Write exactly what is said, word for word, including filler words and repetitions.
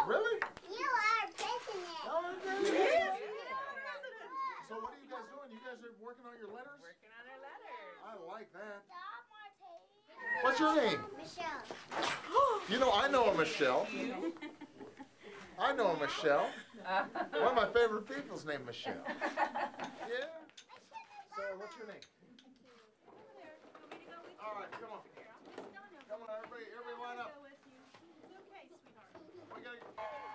Really? You are president. Oh, okay. Yes. So what are you guys doing? You guys are working on your letters? Working on our letters. I like that. Stop, Marty. What's your name? Michelle. You know, I know a Michelle. I know a Michelle. One of my favorite people's named Michelle. Yeah? So what's your name? All right, come on. Come on, everybody, everybody line up. It's okay, sweetheart. We gotta